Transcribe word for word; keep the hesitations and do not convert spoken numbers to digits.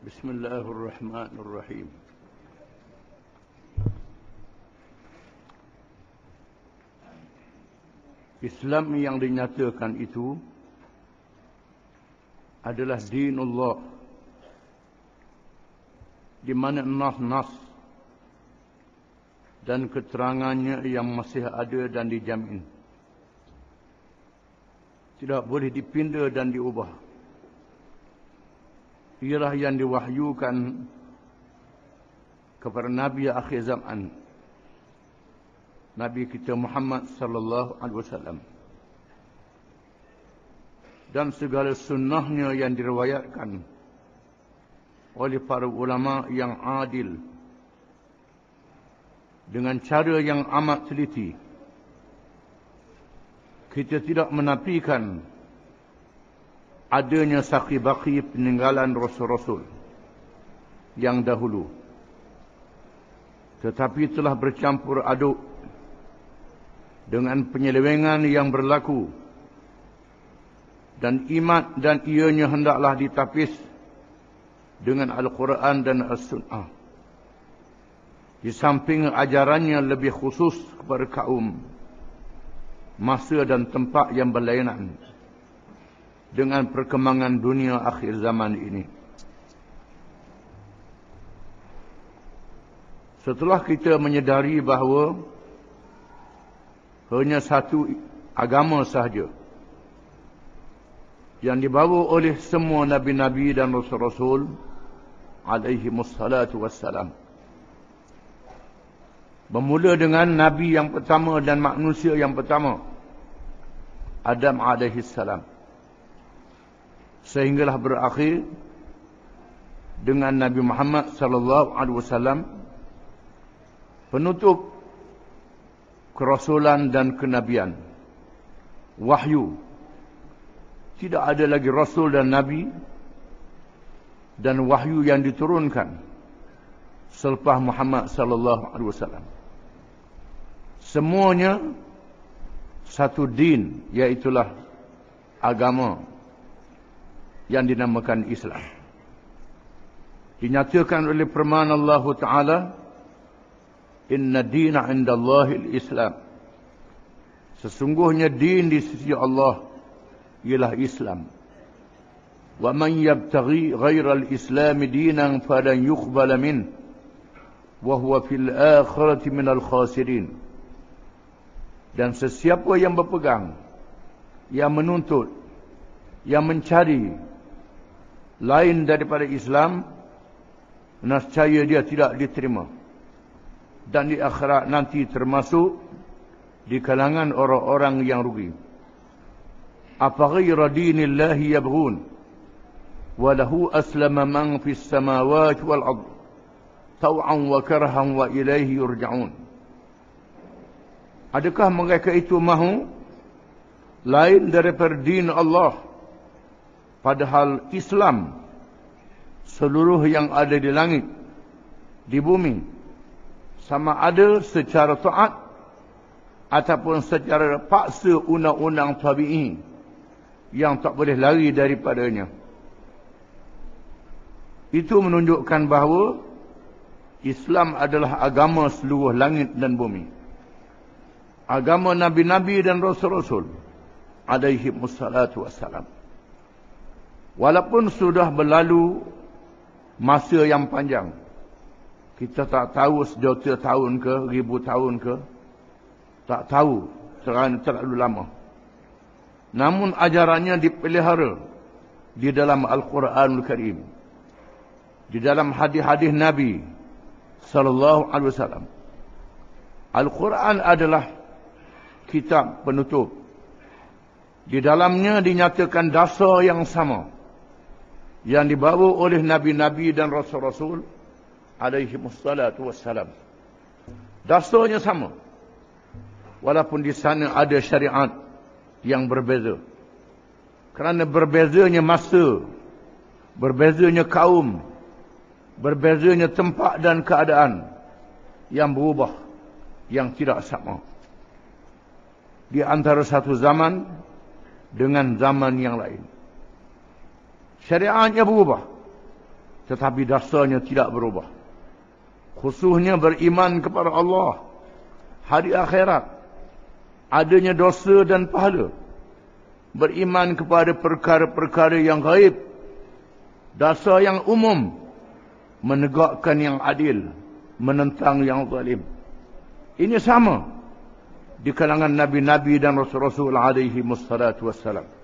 Bismillahirrahmanirrahim. Islam yang dinyatakan itu adalah dinullah, di mana nas-nas dan keterangannya yang masih ada dan dijamin tidak boleh dipinda dan diubah. Ialah yang diwahyukan kepada Nabi akhir zaman, Nabi kita Muhammad sallallahu alaihi wasallam, dan segala sunnahnya yang diriwayatkan oleh para ulama yang adil dengan cara yang amat teliti. Kita tidak menafikan adanya saki baki peninggalan rasul-rasul yang dahulu, tetapi telah bercampur aduk dengan penyelewengan yang berlaku, dan iman dan ianya hendaklah ditapis dengan Al-Quran dan As-Sunnah, di samping ajarannya lebih khusus kepada kaum, masa dan tempat yang berlainan dengan perkembangan dunia akhir zaman ini. Setelah kita menyedari bahawa hanya satu agama sahaja yang dibawa oleh semua nabi-nabi dan rasul-rasul alaihi wassalatu wassalam, bermula dengan nabi yang pertama dan manusia yang pertama, Adam alaihi salam, sehinggalah berakhir dengan Nabi Muhammad sallallahu alaihi wasallam, penutup kerasulan dan kenabian, wahyu. Tidak ada lagi rasul dan nabi dan wahyu yang diturunkan selepas Muhammad sallallahu alaihi wasallam. Semuanya satu din, iaitulah agama yang dinamakan Islam. Dinyatakan oleh firman Allah Ta'ala, Inna dina indallahil Islam. Sesungguhnya din di sisi Allah ialah Islam. Wa man yabtaghi ghairal Islam dinan falan yuqbala min wa huwa fil akhirati minal khasirin. Dan sesiapa yang berpegang, yang menuntut, yang mencari lain daripada Islam, nescaya dia tidak diterima, dan di akhirat nanti termasuk di kalangan orang-orang yang rugi. Apa ghaira dinillahi yabghun wa lahu aslama man fis samawati wal ard taw'an wa karhan wa ilaihi yurja'un. Adakah mereka itu mahu lain daripada din Allah, padahal Islam seluruh yang ada di langit, di bumi, sama ada secara taat ataupun secara paksa undang-undang tabi'i yang tak boleh lari daripadanya. Itu menunjukkan bahawa Islam adalah agama seluruh langit dan bumi, agama nabi-nabi dan rasul-rasul alaihi wassalatu wassalam. Walaupun sudah berlalu masa yang panjang, kita tak tahu sejuta tahun ke, ribu tahun ke, tak tahu, terlalu, terlalu lama. Namun ajarannya dipelihara di dalam Al-Quranul Karim, di dalam hadis-hadis Nabi sallallahu alaihi wasallam. Al-Quran adalah kitab penutup. Di dalamnya dinyatakan dasar yang sama yang dibawa oleh nabi-nabi dan rasul-rasul alaihi wassalatu wassalam. Dasarnya sama, walaupun di sana ada syariat yang berbeza. Kerana berbezanya masa, berbezanya kaum, berbezanya tempat dan keadaan yang berubah, yang tidak sama di antara satu zaman dengan zaman yang lain. Syariatnya berubah, tetapi dasarnya tidak berubah. Khususnya beriman kepada Allah, hari akhirat, adanya dosa dan pahala, beriman kepada perkara-perkara yang gaib, dasar yang umum, menegakkan yang adil, menentang yang zalim. Ini sama di kalangan nabi-nabi dan rasul-rasul alaihi wassalatu wassalam.